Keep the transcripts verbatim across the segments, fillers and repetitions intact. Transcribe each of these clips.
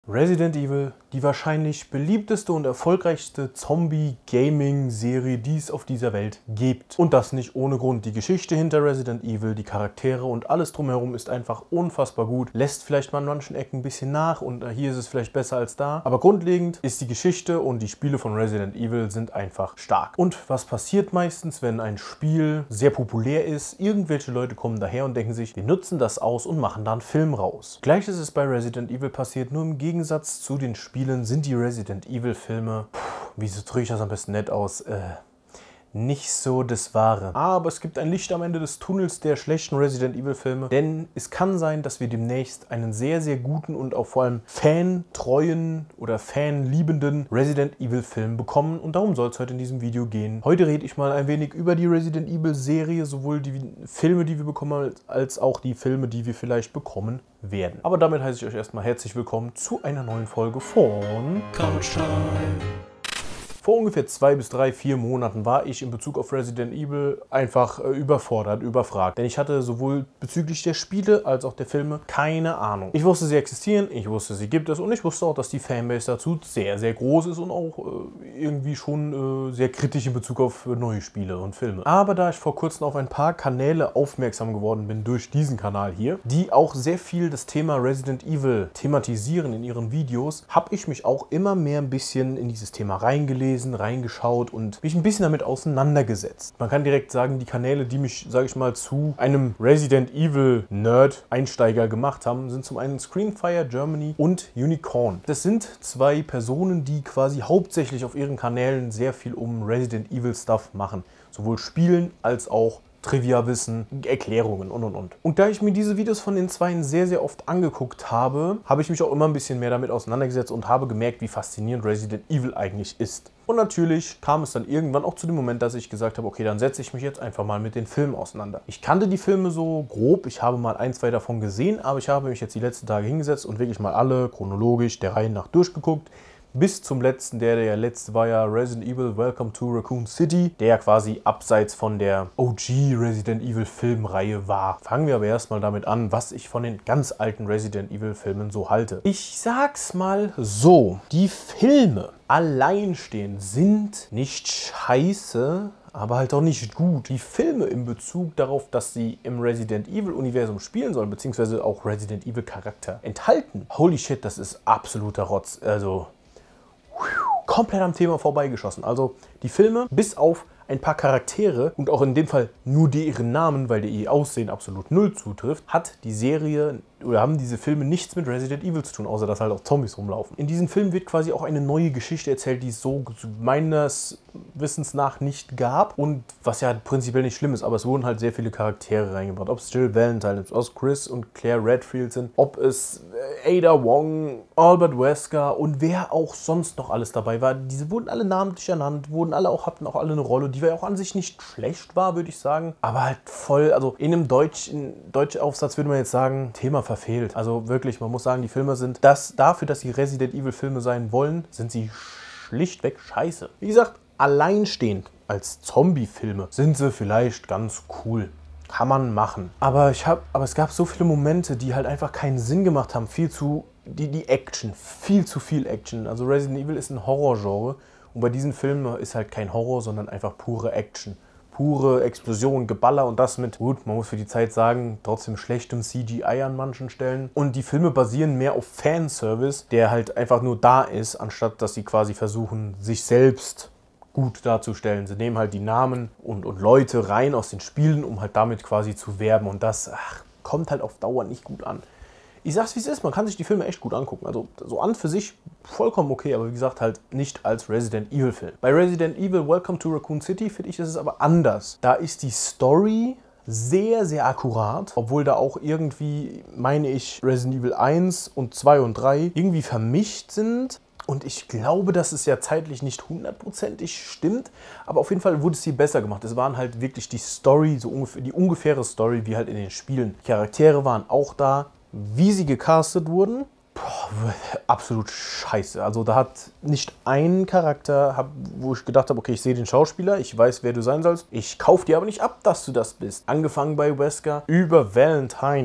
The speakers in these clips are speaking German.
Resident Evil, die wahrscheinlich beliebteste und erfolgreichste Zombie-Gaming-Serie, die es auf dieser Welt gibt. Und das nicht ohne Grund. Die Geschichte hinter Resident Evil, die Charaktere und alles drumherum ist einfach unfassbar gut. Lässt vielleicht mal an manchen Ecken ein bisschen nach und hier ist es vielleicht besser als da. Aber grundlegend ist die Geschichte und die Spiele von Resident Evil sind einfach stark. Und was passiert meistens, wenn ein Spiel sehr populär ist? Irgendwelche Leute kommen daher und denken sich, wir nutzen das aus und machen da einen Film raus. Gleiches ist bei Resident Evil passiert, nur im Gegensatz Im Gegensatz zu den Spielen sind die Resident Evil Filme, wieso drücke ich das am besten nett aus, äh, nicht so das Wahre. Aber es gibt ein Licht am Ende des Tunnels der schlechten Resident Evil Filme, denn es kann sein, dass wir demnächst einen sehr, sehr guten und auch vor allem fantreuen oder fanliebenden Resident Evil Film bekommen und darum soll es heute in diesem Video gehen. Heute rede ich mal ein wenig über die Resident Evil Serie, sowohl die Filme, die wir bekommen, als auch die Filme, die wir vielleicht bekommen werden. Aber damit heiße ich euch erstmal herzlich willkommen zu einer neuen Folge von Couch Time. Vor ungefähr zwei bis drei, vier Monaten war ich in Bezug auf Resident Evil einfach äh, überfordert, überfragt. Denn ich hatte sowohl bezüglich der Spiele als auch der Filme keine Ahnung. Ich wusste, sie existieren, ich wusste, sie gibt es und ich wusste auch, dass die Fanbase dazu sehr, sehr groß ist und auch äh, irgendwie schon äh, sehr kritisch in Bezug auf äh, neue Spiele und Filme. Aber da ich vor kurzem auf ein paar Kanäle aufmerksam geworden bin durch diesen Kanal hier, die auch sehr viel das Thema Resident Evil thematisieren in ihren Videos, habe ich mich auch immer mehr ein bisschen in dieses Thema reingelesen, reingeschaut und mich ein bisschen damit auseinandergesetzt. Man kann direkt sagen, die Kanäle, die mich, sage ich mal, zu einem Resident Evil Nerd Einsteiger gemacht haben, sind zum einen Screenfire Germany und Unicorn. Das sind zwei Personen, die quasi hauptsächlich auf ihren Kanälen sehr viel um Resident Evil Stuff machen. Sowohl Spielen als auch Trivia-Wissen, Erklärungen und und und. Und da ich mir diese Videos von den Zweien sehr, sehr oft angeguckt habe, habe ich mich auch immer ein bisschen mehr damit auseinandergesetzt und habe gemerkt, wie faszinierend Resident Evil eigentlich ist. Und natürlich kam es dann irgendwann auch zu dem Moment, dass ich gesagt habe, okay, dann setze ich mich jetzt einfach mal mit den Filmen auseinander. Ich kannte die Filme so grob, ich habe mal ein, zwei davon gesehen, aber ich habe mich jetzt die letzten Tage hingesetzt und wirklich mal alle chronologisch der Reihe nach durchgeguckt. Bis zum letzten, der der letzte war ja Resident Evil Welcome to Raccoon City, der quasi abseits von der O G Resident Evil Filmreihe war. Fangen wir aber erstmal damit an, was ich von den ganz alten Resident Evil Filmen so halte. Ich sag's mal so, die Filme alleinstehend sind nicht scheiße, aber halt auch nicht gut. Die Filme in Bezug darauf, dass sie im Resident Evil Universum spielen sollen, beziehungsweise auch Resident Evil Charakter enthalten. Holy shit, das ist absoluter Rotz. Also komplett am Thema vorbeigeschossen. Also die Filme, bis auf ein paar Charaktere und auch in dem Fall nur deren Namen, weil der ihr Aussehen absolut null zutrifft, hat die Serie oder haben diese Filme nichts mit Resident Evil zu tun, außer dass halt auch Zombies rumlaufen. In diesen Filmen wird quasi auch eine neue Geschichte erzählt, die es so meines Wissens nach nicht gab und was ja prinzipiell nicht schlimm ist, aber es wurden halt sehr viele Charaktere reingebracht. Ob es Jill Valentine ist, ob es Chris und Claire Redfield sind, ob es Ada Wong, Albert Wesker und wer auch sonst noch alles dabei war. Diese wurden alle namentlich ernannt, wurden alle auch, hatten auch alle eine Rolle, die ja auch an sich nicht schlecht war, würde ich sagen, aber halt voll, also in einem deutschen Deutschaufsatz würde man jetzt sagen, Thema verfehlt. Also wirklich, man muss sagen, die Filme sind das, dafür, dass sie Resident Evil Filme sein wollen, sind sie schlichtweg scheiße. Wie gesagt, alleinstehend als Zombie-Filme sind sie vielleicht ganz cool. Kann man machen. Aber, ich hab, aber es gab so viele Momente, die halt einfach keinen Sinn gemacht haben. Viel zu, die, die Action, viel zu viel Action. Also Resident Evil ist ein Horrorgenre und bei diesen Filmen ist halt kein Horror, sondern einfach pure Action. Pure Explosion, Geballer und das mit, gut, man muss für die Zeit sagen, trotzdem schlechtem C G I an manchen Stellen. Und die Filme basieren mehr auf Fanservice, der halt einfach nur da ist, anstatt dass sie quasi versuchen, sich selbst gut darzustellen. Sie nehmen halt die Namen und, und Leute rein aus den Spielen, um halt damit quasi zu werben und das ach, kommt halt auf Dauer nicht gut an. Ich sag's wie es ist, man kann sich die Filme echt gut angucken. Also so an für sich vollkommen okay, aber wie gesagt halt nicht als Resident Evil Film. Bei Resident Evil Welcome to Raccoon City finde ich, ist es aber anders. Da ist die Story sehr, sehr akkurat, obwohl da auch irgendwie, meine ich, Resident Evil eins und zwei und drei irgendwie vermischt sind. Und ich glaube, dass es ja zeitlich nicht hundertprozentig stimmt, aber auf jeden Fall wurde es hier besser gemacht. Es waren halt wirklich die Story, so ungefähr, die ungefähre Story wie halt in den Spielen. Die Charaktere waren auch da. Wie sie gecastet wurden, boah, absolut scheiße. Also da hat nicht ein Charakter, hab, wo ich gedacht habe, okay, ich sehe den Schauspieler, ich weiß, wer du sein sollst. Ich kaufe dir aber nicht ab, dass du das bist. Angefangen bei Wesker, über Valentine,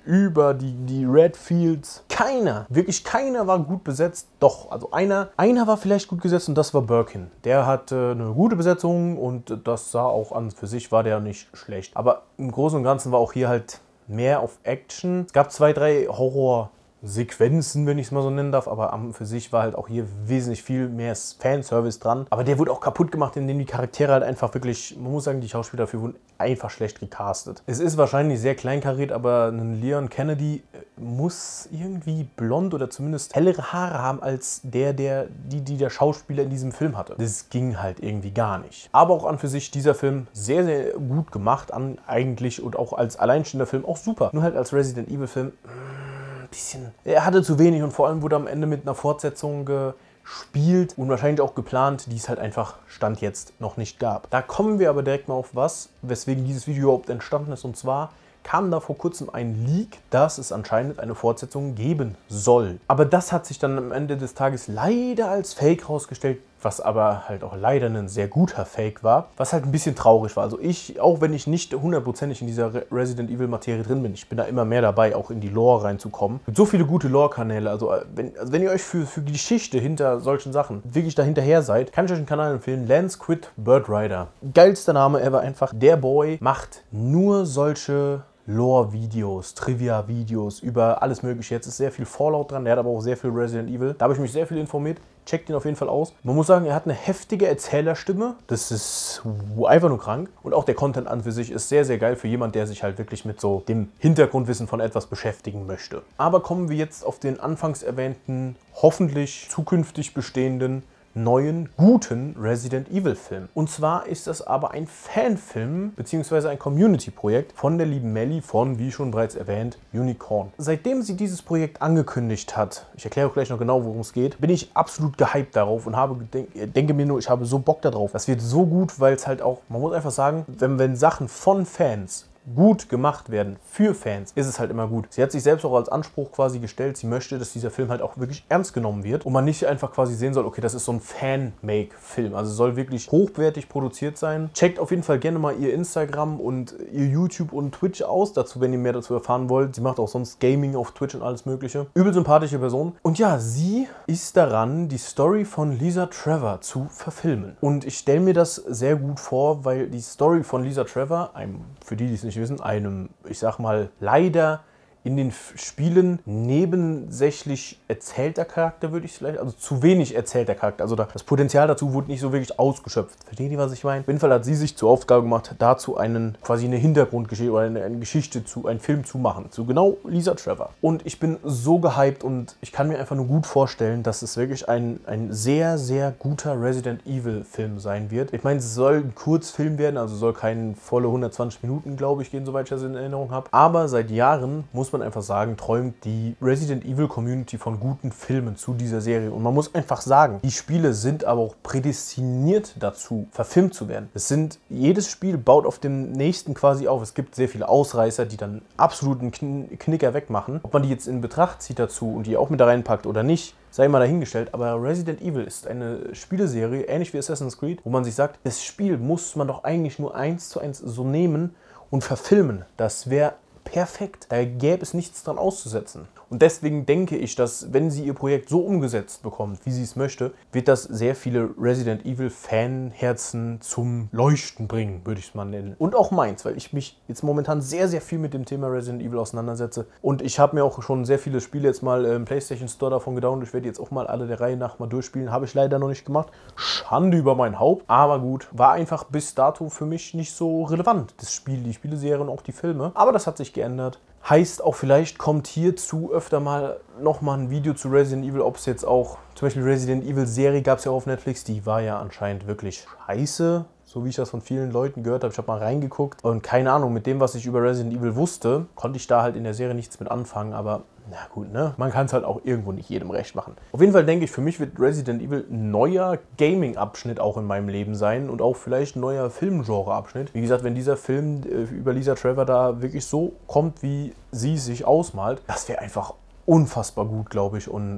über die, die Redfields. Keiner, wirklich keiner war gut besetzt. Doch, also einer, einer war vielleicht gut gesetzt und das war Birkin. Der hatte eine gute Besetzung und das sah auch an für sich, war der nicht schlecht. Aber im Großen und Ganzen war auch hier halt mehr auf Action. Es gab zwei, drei Horror-Sequenzen, wenn ich es mal so nennen darf, aber an für sich war halt auch hier wesentlich viel mehr Fanservice dran. Aber der wurde auch kaputt gemacht, indem die Charaktere halt einfach wirklich, man muss sagen, die Schauspieler dafür wurden einfach schlecht gecastet. Es ist wahrscheinlich sehr kleinkariert, aber ein Leon Kennedy muss irgendwie blond oder zumindest hellere Haare haben als der, der die, die der Schauspieler in diesem Film hatte. Das ging halt irgendwie gar nicht. Aber auch an für sich dieser Film sehr, sehr gut gemacht an eigentlich und auch als alleinstehender Film auch super. Nur halt als Resident Evil Film ein bisschen, er hatte zu wenig und vor allem wurde am Ende mit einer Fortsetzung gespielt und wahrscheinlich auch geplant, die es halt einfach Stand jetzt noch nicht gab. Da kommen wir aber direkt mal auf was, weswegen dieses Video überhaupt entstanden ist, und zwar kam da vor kurzem ein Leak, dass es anscheinend eine Fortsetzung geben soll. Aber das hat sich dann am Ende des Tages leider als Fake rausgestellt, was aber halt auch leider ein sehr guter Fake war, was halt ein bisschen traurig war. Also ich, auch wenn ich nicht hundertprozentig in dieser Resident Evil Materie drin bin, ich bin da immer mehr dabei, auch in die Lore reinzukommen. Es gibt so viele gute Lore-Kanäle, also wenn, also wenn ihr euch für, für die Geschichte hinter solchen Sachen wirklich da hinterher seid, kann ich euch einen Kanal empfehlen, Lance Quid Bird Rider. Geilster Name ever einfach. Der Boy macht nur solche Lore-Videos, Trivia-Videos über alles mögliche. Jetzt ist sehr viel Fallout dran, der hat aber auch sehr viel Resident Evil. Da habe ich mich sehr viel informiert. Checkt ihn auf jeden Fall aus. Man muss sagen, er hat eine heftige Erzählerstimme. Das ist einfach nur krank. Und auch der Content an für sich ist sehr, sehr geil für jemanden, der sich halt wirklich mit so dem Hintergrundwissen von etwas beschäftigen möchte. Aber kommen wir jetzt auf den anfangs erwähnten, hoffentlich zukünftig bestehenden neuen, guten Resident Evil Film. Und zwar ist das aber ein Fanfilm bzw. ein Community-Projekt von der lieben Melli von, wie schon bereits erwähnt, Unicorn. Seitdem sie dieses Projekt angekündigt hat, ich erkläre auch gleich noch genau, worum es geht, bin ich absolut gehypt darauf und habe denk, denke mir nur, ich habe so Bock darauf. Das wird so gut, weil es halt auch, man muss einfach sagen, wenn, wenn Sachen von Fans gut gemacht werden für Fans, ist es halt immer gut. Sie hat sich selbst auch als Anspruch quasi gestellt, sie möchte, dass dieser Film halt auch wirklich ernst genommen wird und man nicht einfach quasi sehen soll, okay, das ist so ein Fan-Make-Film. Also soll wirklich hochwertig produziert sein. Checkt auf jeden Fall gerne mal ihr Instagram und ihr YouTube und Twitch aus, dazu, wenn ihr mehr dazu erfahren wollt. Sie macht auch sonst Gaming auf Twitch und alles mögliche. Übel sympathische Person. Und ja, sie ist daran, die Story von Lisa Trevor zu verfilmen. Und ich stelle mir das sehr gut vor, weil die Story von Lisa Trevor, einem, für die, die es nicht wissen, einem, ich sag mal, leider in den Spielen nebensächlich erzählter Charakter, würde ich vielleicht, also zu wenig erzählter Charakter. Also das Potenzial dazu wurde nicht so wirklich ausgeschöpft. Versteht ihr, was ich meine? Auf jeden Fall hat sie sich zur Aufgabe gemacht, dazu einen, quasi eine Hintergrundgeschichte oder eine, eine Geschichte zu, einen Film zu machen. Zu genau Lisa Trevor. Und ich bin so gehypt und ich kann mir einfach nur gut vorstellen, dass es wirklich ein, ein sehr, sehr guter Resident Evil Film sein wird. Ich meine, es soll ein Kurzfilm werden, also soll kein volle hundertzwanzig Minuten, glaube ich, gehen, soweit ich das in Erinnerung habe. Aber seit Jahren muss man einfach sagen, träumt die Resident Evil Community von guten Filmen zu dieser Serie. Und man muss einfach sagen, die Spiele sind aber auch prädestiniert dazu, verfilmt zu werden. Es sind, jedes Spiel baut auf dem nächsten quasi auf. Es gibt sehr viele Ausreißer, die dann absoluten Knicker wegmachen. Ob man die jetzt in Betracht zieht dazu und die auch mit da reinpackt oder nicht, sei mal dahingestellt, aber Resident Evil ist eine Spieleserie, ähnlich wie Assassin's Creed, wo man sich sagt, das Spiel muss man doch eigentlich nur eins zu eins so nehmen und verfilmen. Das wäre perfekt. Da gäbe es nichts dran auszusetzen. Und deswegen denke ich, dass wenn sie ihr Projekt so umgesetzt bekommt, wie sie es möchte, wird das sehr viele Resident Evil Fanherzen zum Leuchten bringen, würde ich es mal nennen. Und auch meins, weil ich mich jetzt momentan sehr, sehr viel mit dem Thema Resident Evil auseinandersetze. Und ich habe mir auch schon sehr viele Spiele jetzt mal im PlayStation Store davon gedownloadet. Ich werde jetzt auch mal alle der Reihe nach mal durchspielen. Habe ich leider noch nicht gemacht. Schande über mein Haupt. Aber gut, war einfach bis dato für mich nicht so relevant, das Spiel, die Spieleserie und auch die Filme. Aber das hat sich geändert. Heißt auch, vielleicht kommt hierzu öfter mal nochmal ein Video zu Resident Evil, ob es jetzt auch, zum Beispiel Resident Evil Serie gab es ja auch auf Netflix, die war ja anscheinend wirklich scheiße, so wie ich das von vielen Leuten gehört habe. Ich habe mal reingeguckt und keine Ahnung, mit dem, was ich über Resident Evil wusste, konnte ich da halt in der Serie nichts mit anfangen, aber na gut, ne? Man kann es halt auch irgendwo nicht jedem recht machen. Auf jeden Fall denke ich, für mich wird Resident Evil ein neuer Gaming-Abschnitt auch in meinem Leben sein und auch vielleicht ein neuer Filmgenre-Abschnitt. Wie gesagt, wenn dieser Film äh, über Lisa Trevor da wirklich so kommt, wie sie sich ausmalt, das wäre einfach unfassbar gut, glaube ich. Und äh,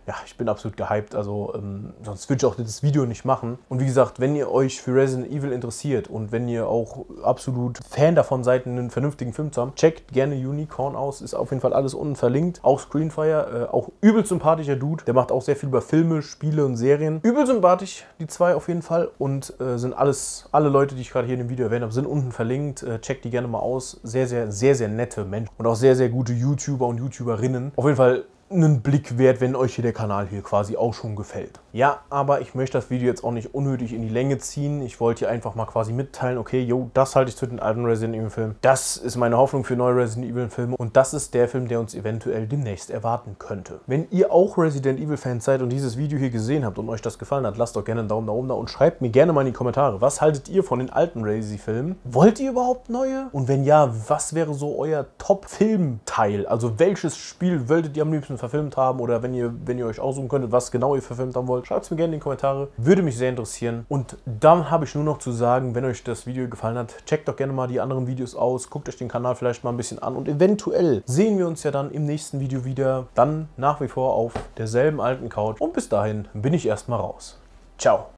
ja, ich bin absolut gehypt, also ähm, sonst würde ich auch das Video nicht machen. Und wie gesagt, wenn ihr euch für Resident Evil interessiert und wenn ihr auch absolut Fan davon seid, einen vernünftigen Film zu haben, checkt gerne Unicorn aus, ist auf jeden Fall alles unten verlinkt. Auch Screenfire, äh, auch übel sympathischer Dude, der macht auch sehr viel über Filme, Spiele und Serien. Übel sympathisch, die zwei auf jeden Fall, und äh, sind alles, alle Leute, die ich gerade hier in dem Video erwähnt habe, sind unten verlinkt. Äh, checkt die gerne mal aus. Sehr, sehr, sehr, sehr nette Menschen und auch sehr, sehr gute YouTuber und YouTuberinnen. Auf jeden Fall einen Blick wert, wenn euch hier der Kanal hier quasi auch schon gefällt. Ja, aber ich möchte das Video jetzt auch nicht unnötig in die Länge ziehen. Ich wollte hier einfach mal quasi mitteilen, okay, jo, das halte ich zu den alten Resident Evil Filmen. Das ist meine Hoffnung für neue Resident Evil Filme und das ist der Film, der uns eventuell demnächst erwarten könnte. Wenn ihr auch Resident Evil Fans seid und dieses Video hier gesehen habt und euch das gefallen hat, lasst doch gerne einen Daumen nach oben da und schreibt mir gerne mal in die Kommentare, was haltet ihr von den alten Resident Filmen? Wollt ihr überhaupt neue? Und wenn ja, was wäre so euer Top-Filmteil? Also welches Spiel wolltet ihr am liebsten verfilmt haben, oder wenn ihr, wenn ihr euch aussuchen könntet, was genau ihr verfilmt haben wollt, schreibt es mir gerne in die Kommentare. Würde mich sehr interessieren. Und dann habe ich nur noch zu sagen, wenn euch das Video gefallen hat, checkt doch gerne mal die anderen Videos aus, guckt euch den Kanal vielleicht mal ein bisschen an und eventuell sehen wir uns ja dann im nächsten Video wieder. Dann nach wie vor auf derselben alten Couch. Und bis dahin bin ich erstmal raus. Ciao.